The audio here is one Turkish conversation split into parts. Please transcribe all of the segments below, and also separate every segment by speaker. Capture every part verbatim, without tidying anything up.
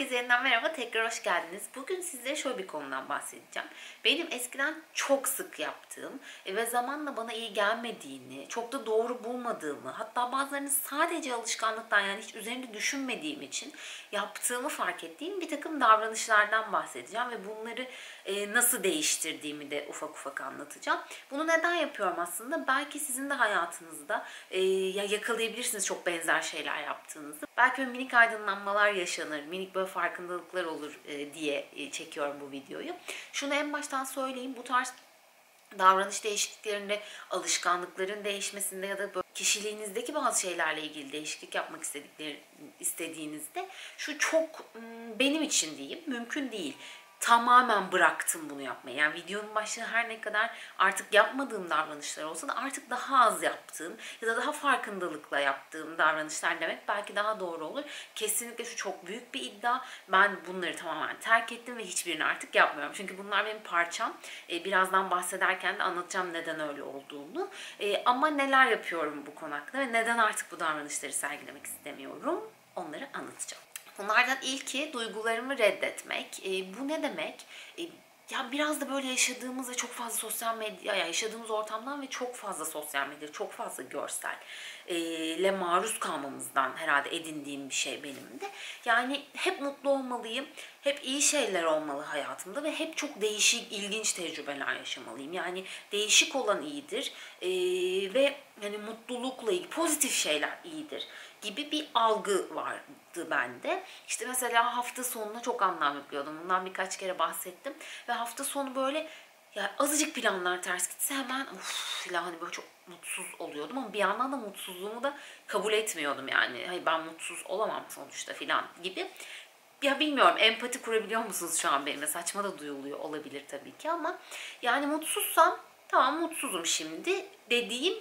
Speaker 1: Herkese yeniden merhaba, tekrar hoş geldiniz. Bugün sizlere şöyle bir konudan bahsedeceğim. Benim eskiden çok sık yaptığım ve zamanla bana iyi gelmediğini, çok da doğru bulmadığımı, hatta bazılarını sadece alışkanlıktan yani hiç üzerinde düşünmediğim için yaptığımı fark ettiğim bir takım davranışlardan bahsedeceğim ve bunları e, nasıl değiştirdiğimi de ufak ufak anlatacağım. Bunu neden yapıyorum aslında? Belki sizin de hayatınızda e, ya yakalayabilirsiniz çok benzer şeyler yaptığınızı. Belki böyle minik aydınlanmalar yaşanır, minik böyle farkındalıklar olur e, diye e, çekiyorum bu videoyu. Şunu en baştan söyleyeyim, bu tarz davranış değişikliklerinde, alışkanlıkların değişmesinde ya da böyle kişiliğinizdeki bazı şeylerle ilgili değişiklik yapmak istedikleri, istediğinizde şu çok benim için diyeyim, mümkün değil. Tamamen bıraktım bunu yapmayı. Yani videonun başlığı her ne kadar artık yapmadığım davranışlar olsa da artık daha az yaptığım ya da daha farkındalıkla yaptığım davranışlar demek belki daha doğru olur. Kesinlikle şu çok büyük bir iddia. Ben bunları tamamen terk ettim ve hiçbirini artık yapmıyorum. Çünkü bunlar benim parçam. Ee, birazdan bahsederken de anlatacağım neden öyle olduğunu. Ee, ama neler yapıyorum bu konu hakkında ve neden artık bu davranışları sergilemek istemiyorum, onları anlatacağım. Bunlardan ilki duygularımı reddetmek. E, bu ne demek? E, ya biraz da böyle yaşadığımız ve çok fazla sosyal medya, ya yaşadığımız ortamdan ve çok fazla sosyal medya, çok fazla görsel e, ile maruz kalmamızdan herhalde edindiğim bir şey benim de. Yani hep mutlu olmalıyım, hep iyi şeyler olmalı hayatımda ve hep çok değişik, ilginç tecrübeler yaşamalıyım. Yani değişik olan iyidir e, ve yani mutlulukla ilgili pozitif şeyler iyidir gibi bir algı vardı bende. İşte mesela hafta sonuna çok anlam yüklüyordum. Bundan birkaç kere bahsettim. Ve hafta sonu böyle ya azıcık planlar ters gitse hemen uf filan hani böyle çok mutsuz oluyordum ama bir yandan da mutsuzluğumu da kabul etmiyordum yani. Hayır ben mutsuz olamam sonuçta filan gibi. Ya bilmiyorum, empati kurabiliyor musunuz şu an benimle? Saçma da duyuluyor olabilir tabii ki ama yani mutsuzsam tamam mutsuzum şimdi dediğim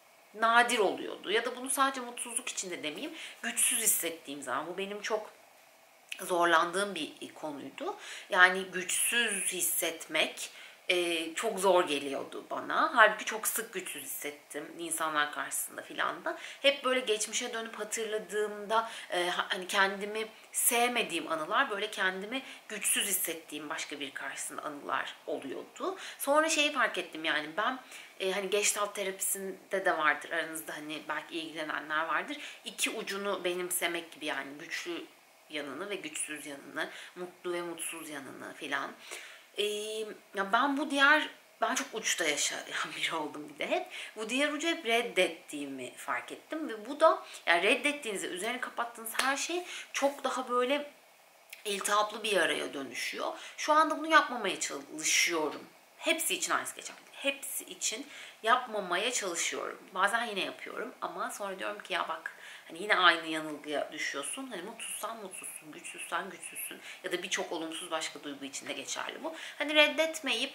Speaker 1: nadir oluyordu. Ya da bunu sadece mutsuzluk içinde demeyeyim, güçsüz hissettiğim zaman, bu benim çok zorlandığım bir konuydu. Yani güçsüz hissetmek e, çok zor geliyordu bana. Halbuki çok sık güçsüz hissettim insanlar karşısında filan da. Hep böyle geçmişe dönüp hatırladığımda e, hani kendimi sevmediğim anılar, böyle kendimi güçsüz hissettiğim başka bir karşısında anılar oluyordu. Sonra şeyi fark ettim, yani ben e, hani Gestalt terapisinde de vardır aranızda, hani belki ilgilenenler vardır. İki ucunu benimsemek gibi, yani güçlü yanını ve güçsüz yanını, mutlu ve mutsuz yanını filan. Ee, ya ben bu diğer, ben çok uçta yaşayan biri oldum bir de hep. Bu diğer ucu hep reddettiğimi fark ettim ve bu da yani reddettiğinizde üzerine kapattığınız her şey çok daha böyle iltihaplı bir yaraya dönüşüyor. Şu anda bunu yapmamaya çalışıyorum. Hepsi için aynısı geçerli. Hepsi için yapmamaya çalışıyorum. Bazen yine yapıyorum ama sonra diyorum ki ya bak, hani yine aynı yanılgıya düşüyorsun. Hani mutsuzsan mutsuzsun, güçsüzsen güçsüzsün ya da birçok olumsuz başka duygu için de geçerli bu. Hani reddetmeyip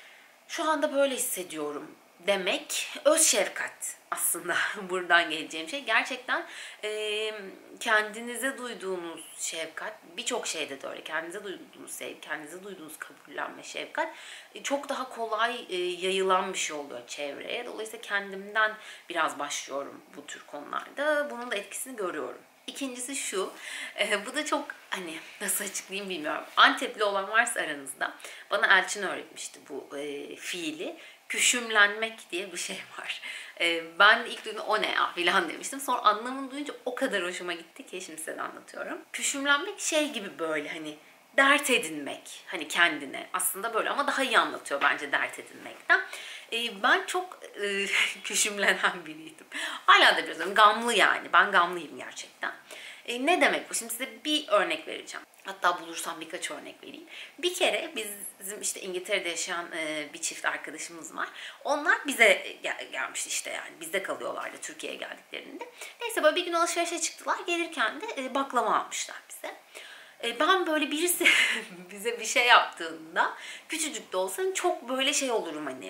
Speaker 1: şu anda böyle hissediyorum demek, öz şefkat aslında buradan geleceğim şey. Gerçekten e, kendinize duyduğunuz şefkat, birçok şeyde de öyle. Kendinize duyduğunuz sevgi, kendinize duyduğunuz kabullenme, şefkat e, çok daha kolay e, yayılan bir şey oluyor çevreye. Dolayısıyla kendimden biraz başlıyorum bu tür konularda. Bunun da etkisini görüyorum. İkincisi şu, e, bu da çok hani nasıl açıklayayım bilmiyorum. Antepli olan varsa aranızda, bana Elçin öğretmişti bu e, fiili. Küşümlenmek diye bir şey var. E, ben ilk duyduğumda o ne ya filan demiştim. Sonra anlamını duyunca o kadar hoşuma gitti ki şimdi size de anlatıyorum. Küşümlenmek şey gibi, böyle hani dert edinmek hani kendine, aslında böyle ama daha iyi anlatıyor bence dert edinmekten. E, ben çok e, küşümlenen biriydim. Hala da biraz gamlı yani. Ben gamlıyım gerçekten. E, ne demek bu? Şimdi size bir örnek vereceğim. Hatta bulursam birkaç örnek vereyim. Bir kere bizim işte İngiltere'de yaşayan e, bir çift arkadaşımız var. Onlar bize gel- gelmişti işte, yani bizde kalıyorlardı Türkiye'ye geldiklerinde. Neyse böyle bir gün alışverişe çıktılar. Gelirken de e, baklava almışlar bize. E, ben böyle birisi bize bir şey yaptığında, küçücük de olsa çok böyle şey olurum hani.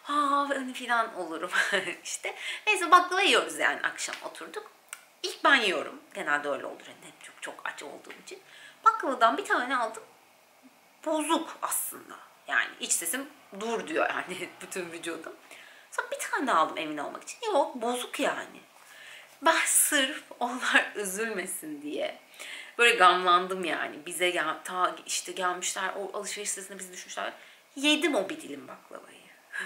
Speaker 1: Ha hani filan olurum işte. Neyse baklava yiyoruz yani, akşam oturduk. İlk ben yiyorum. Genelde öyle olur. Yani hep çok çok aç olduğum için. Baklavadan bir tane aldım. Bozuk aslında. Yani iç sesim dur diyor yani bütün vücudum. Sonra bir tane aldım emin olmak için. Yok, bozuk yani. Ben sırf onlar üzülmesin diye Böyle gamlandım yani. Bize gel, ta işte gelmişler o alışveriş sitesine bizi düşmüşler. Yedim o bir dilim baklavayı.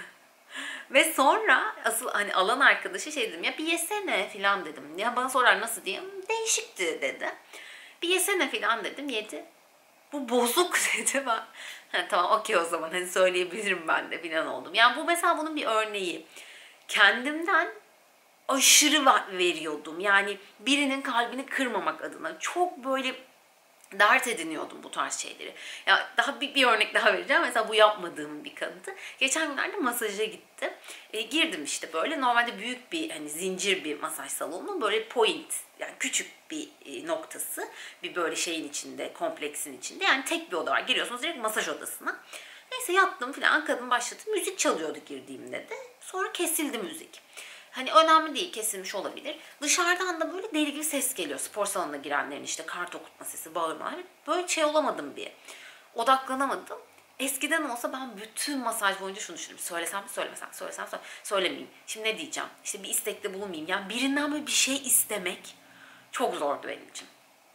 Speaker 1: Ve sonra asıl hani alan arkadaşı şey dedim, ya bir yesene filan dedim. Ya bana sorar nasıl diyeyim, değişikti dedi. Bir yesene filan dedim, yedi. Bu bozuk dedi. Ben ha, tamam okey o zaman hani söyleyebilirim ben de filan oldum. Yani bu mesela bunun bir örneği. Kendimden aşırı veriyordum. Yani birinin kalbini kırmamak adına çok böyle dert ediniyordum bu tarz şeyleri. Ya daha bir, bir örnek daha vereceğim. Mesela bu yapmadığım bir kanıtı. Geçen günlerde masaja gittim. E, girdim işte böyle. Normalde büyük bir hani zincir bir masaj salonu. Böyle point yani küçük bir e, noktası. Bir böyle şeyin içinde, kompleksin içinde. Yani tek bir oda var. Giriyorsunuz direkt masaj odasına. Neyse yattım falan. Kadın başladı. Müzik çalıyordu girdiğimde de. Sonra kesildi müzik. Hani önemli değil, kesilmiş olabilir. Dışarıdan da böyle deli gibi ses geliyor. Spor salonuna girenlerin işte kart okutma sesi, bağırmalar. Böyle şey olamadım bir. Odaklanamadım. Eskiden olsa ben bütün masaj boyunca şunu düşünürüm. Söylesem mi söylemesem mi? Söylesem mi söylemeyeyim. Şimdi ne diyeceğim? İşte bir istekte bulunmayayım. Yani birinden böyle bir şey istemek çok zordu benim için.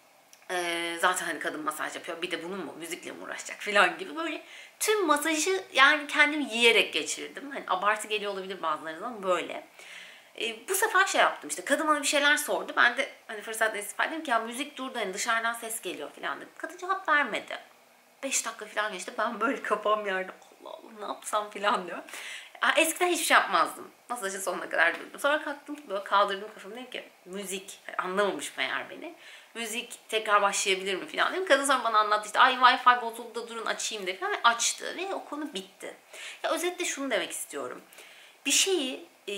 Speaker 1: Ee, zaten hani kadın masaj yapıyor. Bir de bunun mu? Müzikle mi uğraşacak falan gibi böyle. Tüm masajı yani kendim yiyerek geçirdim. Hani abartı geliyor olabilir bazılarınız ama böyle. E, bu sefer şey yaptım işte kadın bana bir şeyler sordu. Ben de hani fırsatla istifade ettim ki ya müzik durdu hani dışarıdan ses geliyor falan dedim. Kadın cevap vermedi. beş dakika falan geçti. Ben böyle kafam yerde Allah Allah ne yapsam falan diyor. Ya, eskiden hiçbir şey yapmazdım. Masajın sonuna kadar durdum. Sonra kalktım böyle kaldırdım kafamı dedim ki müzik anlamamış meğer beni. Müzik tekrar başlayabilir mi falan dedim. Kadın sonra bana anlattı işte ay Wi-Fi bozuldu da durun açayım dedi falan. Açtı ve o konu bitti. Ya özetle şunu demek istiyorum. Bir şeyi e,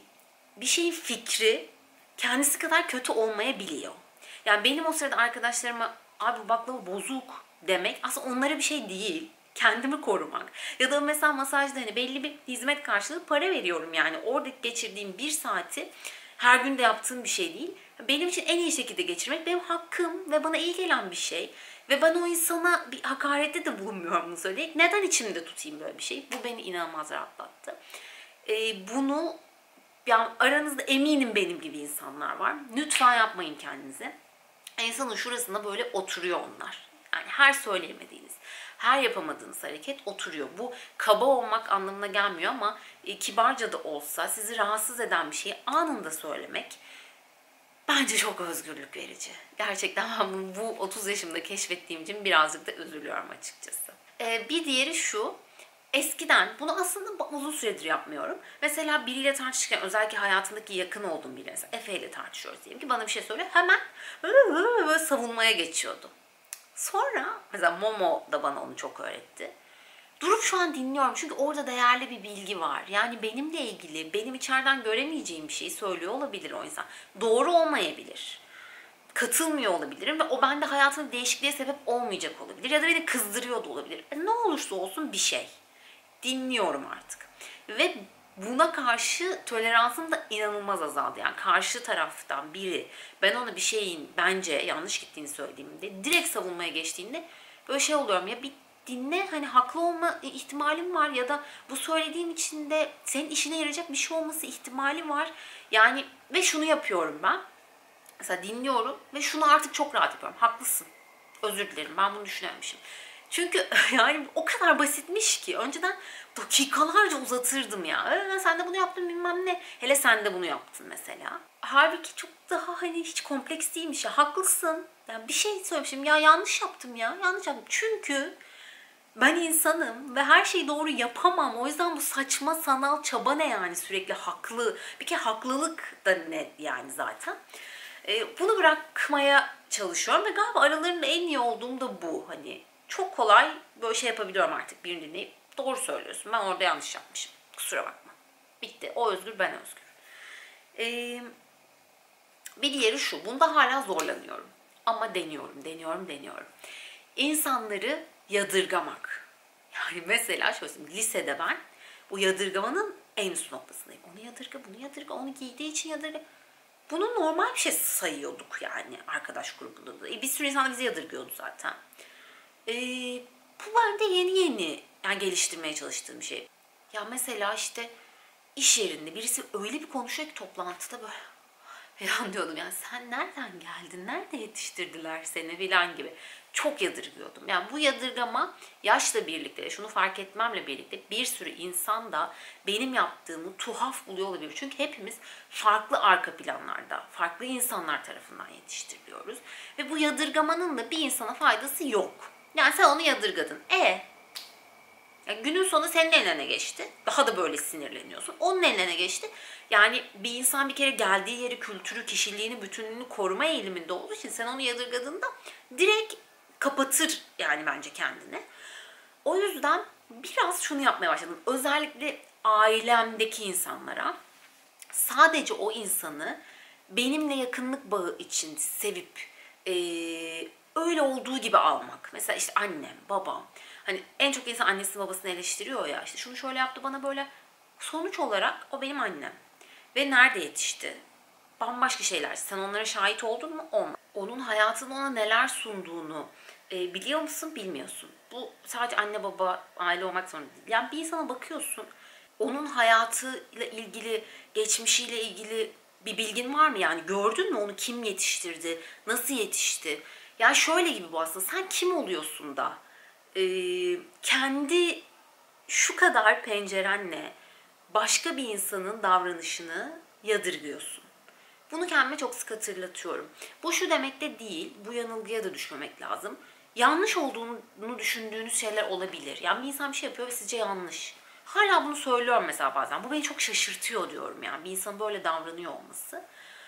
Speaker 1: bir şeyin fikri kendisi kadar kötü olmayabiliyor. Yani benim o sırada arkadaşlarıma abi bu baklava bozuk demek aslında onlara bir şey değil. Kendimi korumak. Ya da mesela masajda hani belli bir hizmet karşılığı para veriyorum yani. Orada geçirdiğim bir saati her gün de yaptığım bir şey değil. Benim için en iyi şekilde geçirmek benim hakkım ve bana iyi gelen bir şey. Ve ben o insana bir hakarette de bulunmuyorum bunu söyleyerek. Neden içimde tutayım böyle bir şey? Bu beni inanılmaz rahatlattı. Ee, bunu yani aranızda eminim benim gibi insanlar var. Lütfen yapmayın kendinize. İnsanın şurasında böyle oturuyor onlar. Yani her söyleyemediğiniz, her yapamadığınız hareket oturuyor. Bu kaba olmak anlamına gelmiyor ama e, kibarca da olsa sizi rahatsız eden bir şeyi anında söylemek bence çok özgürlük verici. Gerçekten ben bunu bu otuz yaşımda keşfettiğim için birazcık da üzülüyorum açıkçası. Ee, bir diğeri şu. Eskiden, bunu aslında uzun süredir yapmıyorum. Mesela biriyle tartışırken, özellikle hayatımdaki yakın olduğum biriyle, mesela Efe ile tartışıyoruz diyelim ki bana bir şey söylüyor. Hemen böyle, böyle, böyle savunmaya geçiyordum. Sonra, mesela Momo da bana onu çok öğretti. Durup şu an dinliyorum çünkü orada değerli bir bilgi var. Yani benimle ilgili, benim içeriden göremeyeceğim bir şeyi söylüyor olabilir o insan. Doğru olmayabilir. Katılmıyor olabilirim ve o bende hayatımda değişikliğe sebep olmayacak olabilir. Ya da beni kızdırıyor da olabilir. E ne olursa olsun bir şey. Dinliyorum artık. Ve buna karşı toleransım da inanılmaz azaldı. Yani karşı taraftan biri ben ona bir şeyin bence yanlış gittiğini söylediğimde direkt savunmaya geçtiğinde böyle şey oluyorum ya bir dinle hani haklı olma ihtimalim var ya da bu söylediğin içinde senin işine yarayacak bir şey olması ihtimali var. Yani ve şunu yapıyorum ben. Mesela dinliyorum ve şunu artık çok rahat yapıyorum. Haklısın. Özür dilerim ben bunu düşünememişim. Çünkü yani o kadar basitmiş ki önceden dakikalarca uzatırdım ya. Ee, sen de bunu yaptın bilmem ne. Hele sen de bunu yaptın mesela. Halbuki çok daha hani hiç kompleks değilmiş ya. Haklısın. Yani bir şey söylemişim ya yanlış yaptım ya. Yanlış yaptım. Çünkü ben insanım ve her şeyi doğru yapamam. O yüzden bu saçma sanal çaba ne yani sürekli haklı. Bir kere haklılık da ne yani zaten. Ee, bunu bırakmaya çalışıyorum ve galiba aralarında en iyi olduğum da bu. Hani çok kolay böyle şey yapabiliyorum artık birini dinleyip doğru söylüyorsun ben orada yanlış yapmışım kusura bakma bitti o özgür ben özgür. Ee, bir diğeri şu bunda hala zorlanıyorum ama deniyorum deniyorum deniyorum insanları yadırgamak yani mesela şöyle lisede ben bu yadırgamanın en üst noktasındayım onu yadırga bunu yadırga onu giydiği için yadırga bunu normal bir şey sayıyorduk yani arkadaş grubunda da e, bir sürü insan da bizi yadırgıyordu zaten. Ee, bu bende yeni yeni yani geliştirmeye çalıştığım bir şey. Ya mesela işte iş yerinde birisi öyle bir konuşuyor ki toplantıda böyle falan diyordum. Yani sen nereden geldin, nerede yetiştirdiler seni falan gibi. Çok yadırgıyordum. Yani bu yadırgama yaşla birlikte, şunu fark etmemle birlikte bir sürü insan da benim yaptığımı tuhaf buluyor olabilir. Çünkü hepimiz farklı arka planlarda, farklı insanlar tarafından yetiştiriliyoruz. Ve bu yadırgamanın da bir insana faydası yok. Yani sen onu yadırgadın. E yani günün sonu senin eline geçti. Daha da böyle sinirleniyorsun. Onun eline geçti. Yani bir insan bir kere geldiği yeri, kültürü, kişiliğini, bütünlüğünü koruma eğiliminde olduğu için sen onu yadırgadığında direkt kapatır yani bence kendini. O yüzden biraz şunu yapmaya başladım. Özellikle ailemdeki insanlara sadece o insanı benimle yakınlık bağı için sevip e, öyle olduğu gibi almak. Mesela işte annem, babam. Hani en çok insan annesini babasını eleştiriyor ya. İşte şunu şöyle yaptı bana böyle. Sonuç olarak o benim annem. Ve nerede yetişti? Bambaşka şeyler. Sen onlara şahit oldun mu? Olma. Onun hayatında ona neler sunduğunu e, biliyor musun? Bilmiyorsun. Bu sadece anne baba aile olmak zorunda değil. Yani bir insana bakıyorsun. Onun hayatıyla ilgili, geçmişiyle ilgili bir bilgin var mı? Yani gördün mü onu kim yetiştirdi? Nasıl yetişti? Ya şöyle gibi bu aslında. Sen kim oluyorsun da e, kendi şu kadar pencerenle başka bir insanın davranışını yadırgıyorsun. Bunu kendime çok sık hatırlatıyorum. Bu şu demek de değil, bu yanılgıya da düşmemek lazım. Yanlış olduğunu düşündüğünüz şeyler olabilir. Yani bir insan bir şey yapıyor ve sizce yanlış. Hala bunu söylüyorum mesela bazen. Bu beni çok şaşırtıyor diyorum yani bir insanın böyle davranıyor olması.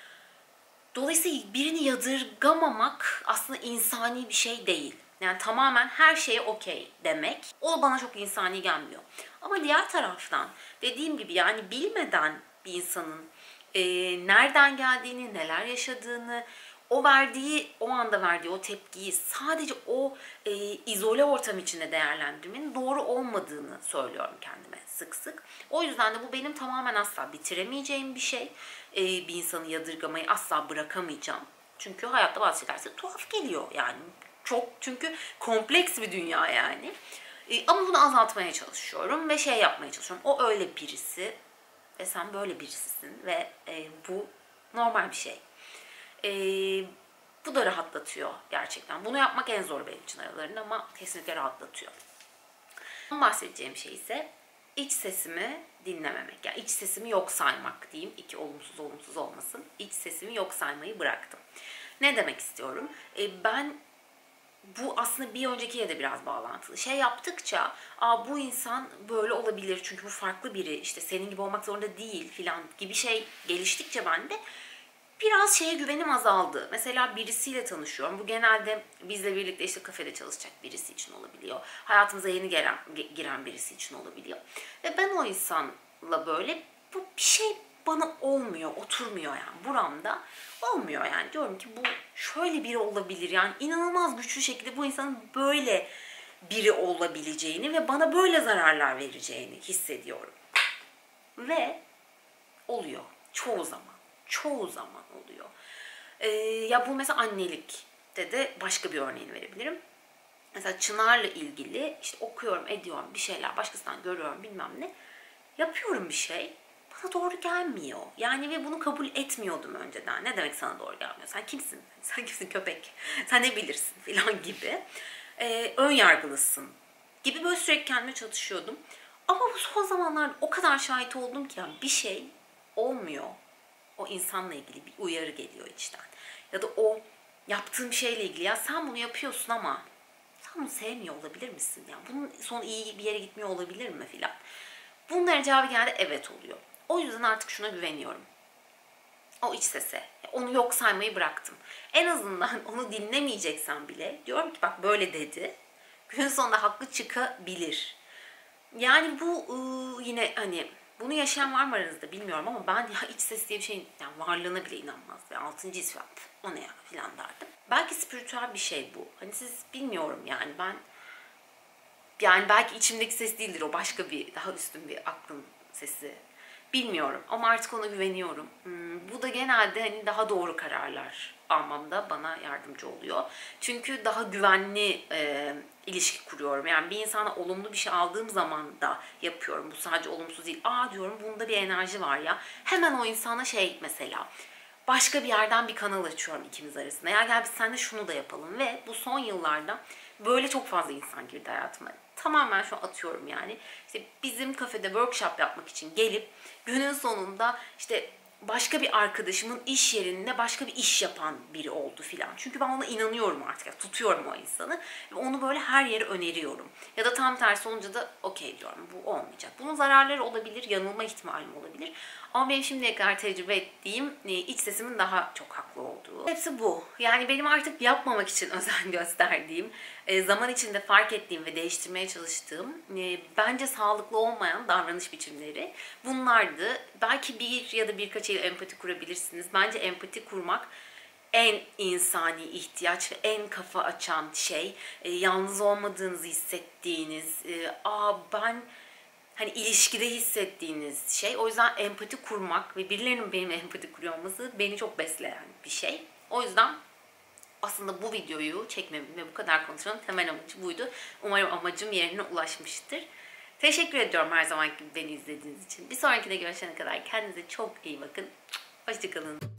Speaker 1: Dolayısıyla birini yadırgamamak aslında insani bir şey değil. Yani tamamen her şeye okey demek. O bana çok insani gelmiyor. Ama diğer taraftan dediğim gibi yani bilmeden bir insanın e, nereden geldiğini, neler yaşadığını, o verdiği, o anda verdiği o tepkiyi sadece o e, izole ortam içinde değerlendirmenin doğru olmadığını söylüyorum kendime sık sık. O yüzden de bu benim tamamen asla bitiremeyeceğim bir şey. E, bir insanı yadırgamayı asla bırakamayacağım. Çünkü hayatta bazı şeyler size tuhaf geliyor yani. Çok çünkü kompleks bir dünya yani. E, ama bunu azaltmaya çalışıyorum ve şey yapmaya çalışıyorum. O öyle birisi ve sen böyle birisisin ve e, bu normal bir şey. E, bu da rahatlatıyor gerçekten. Bunu yapmak en zor benim için aralarında ama kesinlikle rahatlatıyor. Son bahsedeceğim şey ise iç sesimi dinlememek. Yani iç sesimi yok saymak diyeyim. İki olumsuz olumsuz olmasın. İç sesimi yok saymayı bıraktım. Ne demek istiyorum? E, ben bu aslında bir öncekiyle de biraz bağlantılı. Şey yaptıkça, aa bu insan böyle olabilir çünkü bu farklı biri, işte senin gibi olmak zorunda değil filan gibi şey geliştikçe bende biraz şeye güvenim azaldı. Mesela birisiyle tanışıyorum. Bu genelde bizle birlikte işte kafede çalışacak birisi için olabiliyor. Hayatımıza yeni giren, giren birisi için olabiliyor. Ve ben o insanla böyle bu bir şey bana olmuyor, oturmuyor yani buramda. Olmuyor yani. Diyorum ki bu şöyle biri olabilir. Yani inanılmaz güçlü şekilde bu insanın böyle biri olabileceğini ve bana böyle zararlar vereceğini hissediyorum. Ve oluyor. Çoğu zaman. Çoğu zaman oluyor. Ee, ya bu mesela annelikte de başka bir örneğini verebilirim. Mesela Çınar'la ilgili işte okuyorum, ediyorum bir şeyler, başkasından görüyorum bilmem ne. Yapıyorum bir şey. Bana doğru gelmiyor. Yani ve bunu kabul etmiyordum önceden. Ne demek sana doğru gelmiyor? Sen kimsin? Sen kimsin köpek? Sen ne bilirsin falan gibi. Ee, ön yargılısın gibi böyle sürekli kendime çatışıyordum. Ama bu son zamanlarda o kadar şahit oldum ki yani bir şey olmuyor. O insanla ilgili bir uyarı geliyor içten. Ya da o yaptığım şeyle ilgili ya sen bunu yapıyorsun ama sen bunu sevmiyor olabilir misin? Yani bunun sonu iyi bir yere gitmiyor olabilir mi filan. Bunların cevabı genelde evet oluyor. O yüzden artık şuna güveniyorum. O iç sese. Onu yok saymayı bıraktım. En azından onu dinlemeyeceksen bile diyorum ki bak böyle dedi. Günün sonunda haklı çıkabilir. Yani bu ıı, yine hani bunu yaşayan var mı aranızda bilmiyorum ama ben ya iç ses diye bir şeyin yani varlığına bile inanmazdım. Yani altıncı his falan o ne ya filan derdim. Belki spiritüel bir şey bu. Hani siz bilmiyorum yani ben yani belki içimdeki ses değildir o başka bir daha üstün bir aklın sesi. Bilmiyorum ama artık ona güveniyorum. Hmm, bu da genelde hani daha doğru kararlar almamda bana yardımcı oluyor. Çünkü daha güvenli e, ilişki kuruyorum. Yani bir insana olumlu bir şey aldığım zaman da yapıyorum. Bu sadece olumsuz değil. Aa diyorum bunda bir enerji var ya. Hemen o insana şey mesela başka bir yerden bir kanal açıyorum ikimiz arasında. Ya gel biz seninle şunu da yapalım ve bu son yıllarda böyle çok fazla insan girdi hayatıma. Tamamen şu an atıyorum yani. İşte bizim kafede workshop yapmak için gelip günün sonunda işte başka bir arkadaşımın iş yerinde başka bir iş yapan biri oldu filan. Çünkü ben ona inanıyorum artık. Yani tutuyorum o insanı. Ve onu böyle her yere öneriyorum. Ya da tam tersi olunca da okey diyorum. Bu olmayacak. Bunun zararları olabilir. Yanılma ihtimalim olabilir. Ama benim şimdiye kadar tecrübe ettiğim iç sesimin daha çok haklı olduğu. Hepsi bu. Yani benim artık yapmamak için özen gösterdiğim, zaman içinde fark ettiğim ve değiştirmeye çalıştığım bence sağlıklı olmayan davranış biçimleri bunlardı. Belki bir ya da birkaç ile empati kurabilirsiniz. Bence empati kurmak en insani ihtiyaç ve en kafa açan şey. Yalnız olmadığınızı hissettiğiniz, aa ben hani ilişkide hissettiğiniz şey. O yüzden empati kurmak ve birilerinin benimle empati kuruyor olması beni çok besleyen bir şey. O yüzden aslında bu videoyu çekmemin ve bu kadar konuşmanın temel amacı buydu. Umarım amacım yerine ulaşmıştır. Teşekkür ediyorum her zaman gibi beni izlediğiniz için. Bir sonraki de görüşene kadar kendinize çok iyi bakın. Hoşçakalın.